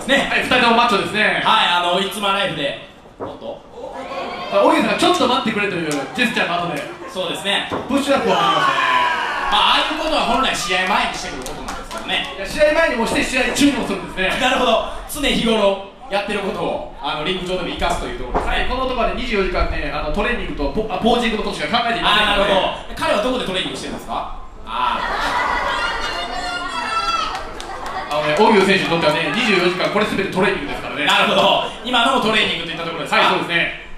ですね。 はい、2人ともマッチョですね。 はい、いつまライフでおっと大泉さんがちょっと待ってくれというジェスチャーの後でそうですね。 プッシュアップをかけましたね。 ああいうことは本来試合前にしてくることなんですからね。 いや試合前にもして試合中にもするんですね。 なるほど、常日頃やってることをリング上でも生かすというところですね。 はい、この男はね24時間ねトレーニングとポージングのことしか考えていませんなるほからね。 ど。彼はどこでトレーニングしてるんですか？ 大牛選手にとってはね24時間これ全てトレーニングですからね。 なるほど。今のもトレーニングといったところですか？ はい、そうですね。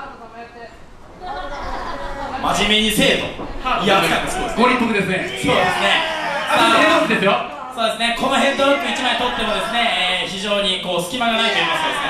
真面目にせえと。いや、 ご立腹ですね。 そうですね。 ヘッドロックですよ。 そうですね。このヘッドロック1枚取ってもですね、非常にこう隙間がないと言いますか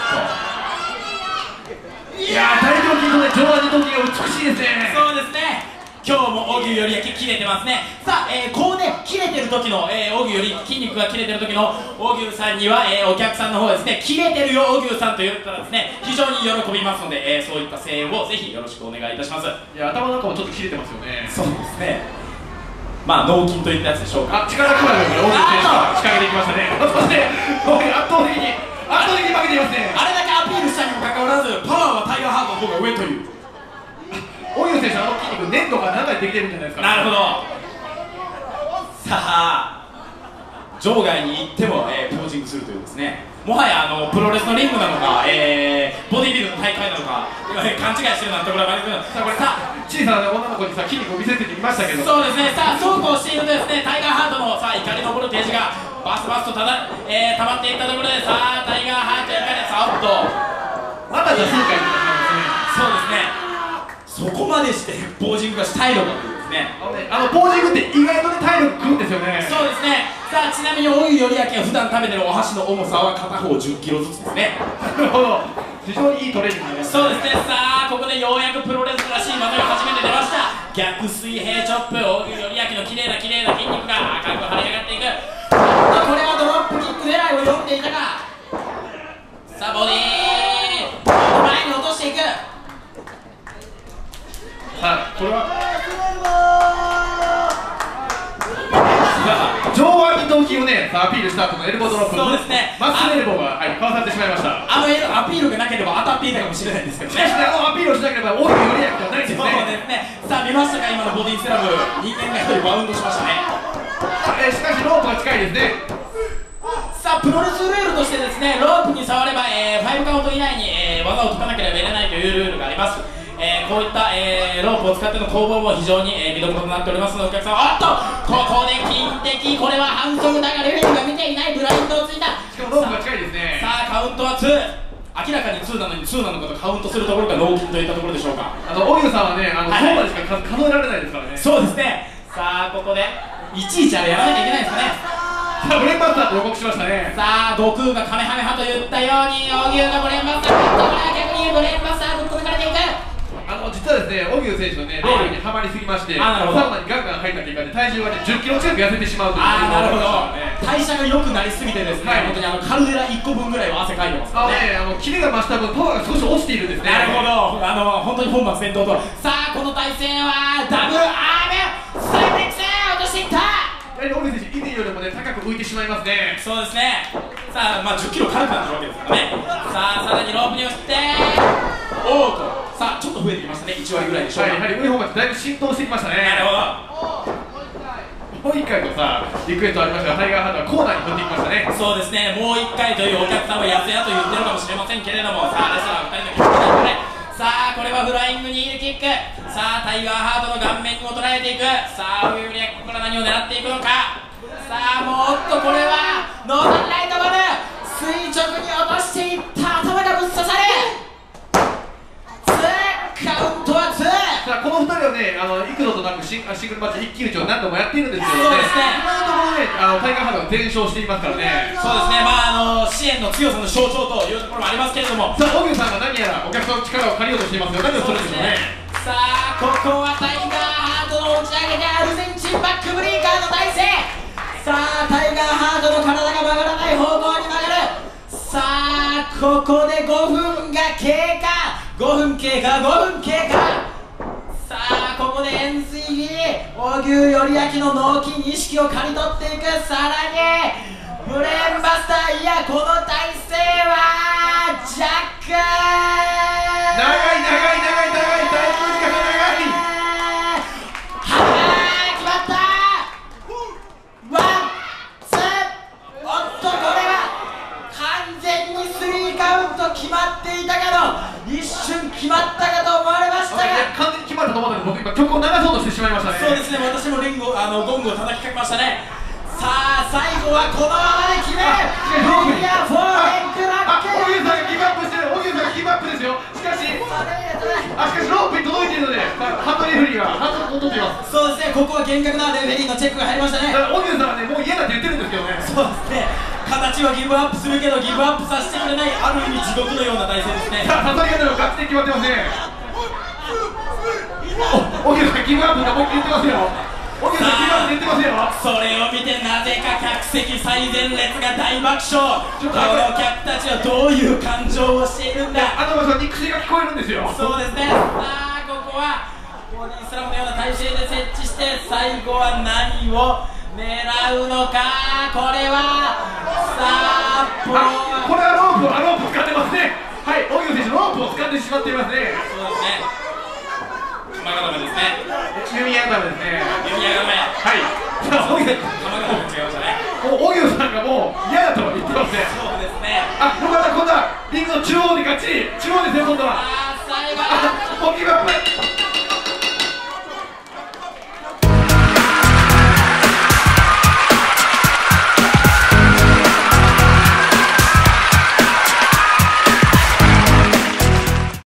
ですね。 いやー、大胸筋とね上腕二頭筋が美しいですね。 そうですね。今日も荻生より焼き切れてますね。さあ、こうね切れてる時の荻生より筋肉が切れてる時の荻生さんには、お客さんの方ですね、切れてるよ荻生さんと言ったらですね、非常に喜びますので、そういった声援をぜひよろしくお願いいたします。 いや、頭なんかもちょっと切れてますよね。 そうですね。まあ脳筋といったやつでしょうか。 力加えるのに荻生選手が仕掛けていきましたね。そして圧倒的に負けていますね。 あれだけアピールしたにもかかわらずパワーはタイガーハートの方が上という。 荻生選手の筋肉粘土が長いできてるんじゃないですか。 なるほど。さあ場外に行っても、ポージングするというですね、もはやプロレスのリングなのか、ボディビルの大会なのか今、勘違いしてるなんてところがありますけど、さあ小さな女の子にさ筋肉を見せてきましたけど、 そうですね。さあそうこうしているとですね、タイガーハートのさあ怒りのボルテージがバスバスと溜まっていったところで、さあタイガーハート怒りさあおっとまたじゃ数回そうですね。そこまでしてポージングがしたいのかというですね。 ポージングって意外とね体力くるんですよね。 そうですね。さあちなみに荻生頼明が普段食べてるお箸の重さは片方10キロずつですね。 なるほど。非常にいいトレーニングになります。 そうですね。さあここでようやくプロレスらしい技が初めて出ました。逆水平チョップ、荻生頼明の綺麗な筋肉が赤く張り上がっていく。これはドロップキック狙いを読んでいたか。さあボディー前に落としていく。 さあこれは上腕二頭筋をねアピールした後のエルボードロップ、 そうですね。 マッスルエルボーがかわされてしまいました。 アピールがなければ当たっていたかもしれないんですけどね。 しかしアピールをしなければ大きなよりやきではないんですね。 そうですね。さあ見ましたか、今のボディスラム、人間が一人バウンドしましたね。 しかしロープが近いですね。 さあプロレスルールとしてですね、ロープに触れば、5カウント以内に、技を解かなければいけないというルールがあります。こういった、ロープを使っての攻防も非常に、見どころとなっておりますので、お客さんおっとここで金的、これは反則だがレフェリーが見ていない、ブラインドをついた。 しかもロープが近いですね。 さあカウントは2、明らかに2なのに2なのかとカウントするところが脳筋といったところでしょうか。 荻生さんはね今日までしか数えられないですからね。 そうですね。さあここでいちいちあれやらなきゃいけないですかね。 さあブレンバスターと予告しましたね。 さあ悟空がカメハメハと言ったように荻生がブレンバスター、これは逆にブレンバスターぶっ込められていく。 実はですね、荻生選手のね、ロールにはまりすぎまして、サウナにガンガン入った結果で体重がね、10キロ近く痩せてしまうという。 なるほど。代謝が良くなりすぎてですね、本当にカルデラ1個分ぐらいは汗かいてますからね。 キレが増した分、パワーが少し落ちているんですね。 なるほど。本当に本末転倒と。さあ、この対戦はダブルアームスライデックス落としていった。 やはり荻生選手、以前よりもね、高く浮いてしまいますね。 そうですね。さあ、10キロ軽くなってるわけですからね。さあ、さらにロープに押して、おーと。さあちょっと増えてきましたね、1割ぐらいでしょうか。 やはり上方までだいぶ浸透してきましたね。 なるほど。 もう1回とさリクエストありましたが、タイガーハートはコーナーに振っていきましたね。 そうですね。もう1回というお客さんはやつやと言ってるかもしれませんけれども、さあレスラー2人のキックでこれ、さあこれはフライングニールキック。さあタイガーハートの顔面にも捉えていく。さあ荻生はここから何を狙っていくのか。さあもっとこれはノーザンライトボム垂直に落としていった。頭がぶっ刺され。カウントは2。 さあこの2人はね、幾度となくシングルマッチ一騎打ちを何度もやっているんですけどね、 そうですね。 今のところね、タイガーハートが全勝していますからね。 そうですね。支援の強さの象徴というところもありますけれども、 さあ荻生さんが何やらお客さんの力を借りようとしていますよ。何をするんでしょうね。 さあここはタイガーハートの打ち上げでアルゼンチンバックブレーカーの体勢。さあタイガーハートの体が曲がらない方向に曲がる。さあここで5分が経過。5分経過。さあここで円錐切り、荻生頼明の脳筋意識を刈り取っていく。さらにブレーンバスター、いやこの体勢はジャック、 長いタイム時間が長い。 決まった。ワンツー、おっとこれは完全にスリーカウント決まっていたけど一瞬決まったかと思われましたが、 完全に決まったと思ったんで僕今曲を流そうとしてしまいましたね。 そうですね、私もゴングを叩きかけましたね。さあ最後はこのままで決める。フィギュア4レッグバック。 荻生さんがギブアップしてる。荻生さんがギブアップですよ。しかしロープに届いているのでハンドレフェリーがハンドルを取っています。 そうですね、ここは厳格なレフェリーのチェックが入りましたね。 だから荻生さんはねもう嫌だって言ってるんですけどね。 そうですね、形はギブアップするけどギブアップさせてくれない、ある意味地獄のような体勢ですね。 さあ刺さり方がガチで決まってますね。荻生さんギブアップがもう言ってますよ。荻生さんギブアップ言ってますよ。 それを見てなぜか客席最前列が大爆笑。この客たちはどういう感情をしているんだ。 あの場所は肉声が聞こえるんですよ。 そうですね。さあここはボディスラムのような体勢で設置して最後は何を狙うのか。これはさあこれはロープを使ってますね。はい、荻生選手ロープを使ってしまっていますね。 そうですね、玉固めですね。 弓矢固めですね。 弓矢固め、 はい。さあ荻生玉固め違いましたね。 荻生さんがもう嫌だと言ってますね。 そうですね。 あ、今度はリングの中央でガッチリ、中央ですよ今度は。 最後はもうギブアッ